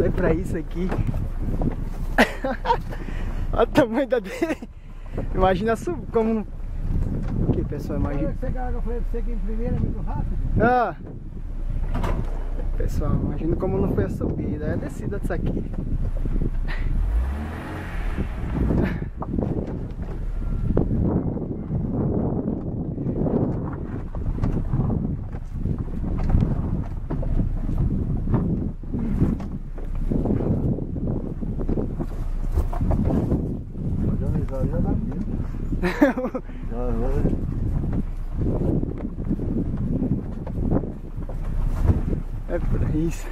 é pra isso aqui. Olha o tamanho da dele. Imagina como... O que, pessoal? Imagina. Eu falei pra você que em primeira é muito rápido. Ah! Pessoal, imagina como não foi a subida. É a descida disso aqui. Já dá medo. É pra isso.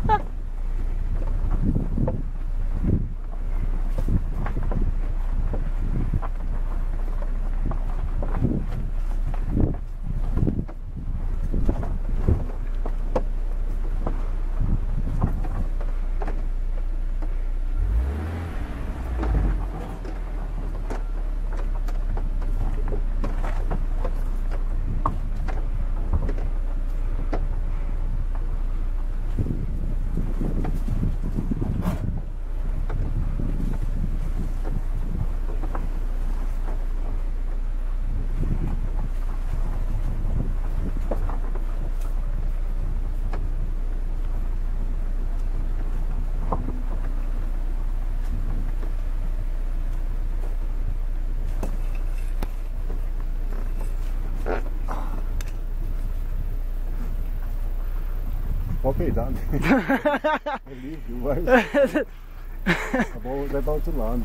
Pode peidar, né? É livre, vai. Tá bom, vai para outro lado.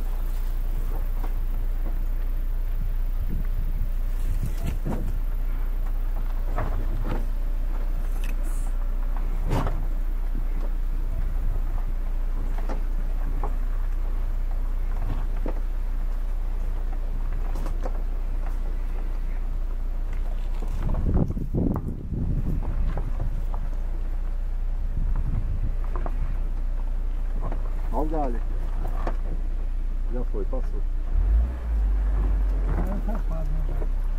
Olha o galho. Já foi, passou. É safado, né?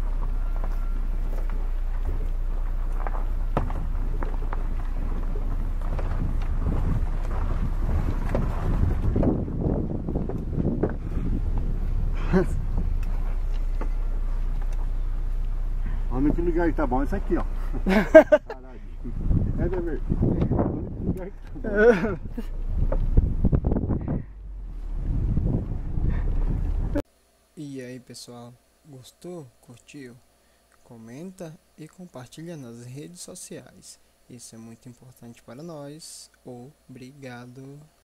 O único lugar que tá bom é esse aqui, ó. Caralho. É, Demer? O único lugar que tá bom. E aí, pessoal, gostou? Curtiu? Comenta e compartilha nas redes sociais. Isso é muito importante para nós. Obrigado.